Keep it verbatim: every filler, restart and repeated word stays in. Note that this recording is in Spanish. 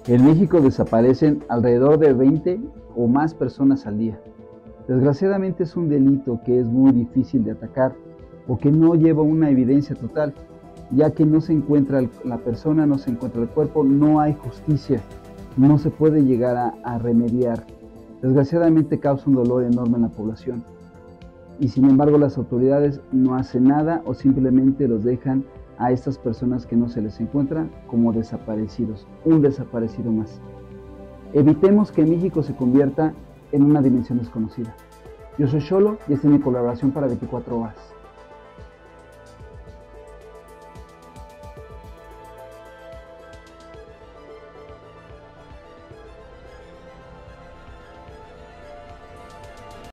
En México desaparecen alrededor de veinte o más personas al día. Desgraciadamente es un delito que es muy difícil de atacar o que no lleva una evidencia total, ya que no se encuentra la persona, no se encuentra el cuerpo, no hay justicia, no se puede llegar a, a remediar. Desgraciadamente causa un dolor enorme en la población y sin embargo las autoridades no hacen nada o simplemente los dejan a estas personas que no se les encuentra como desaparecidos, un desaparecido más. Evitemos que México se convierta en una dimensión desconocida. Yo soy Xolo y esta es mi colaboración para veinticuatro horas.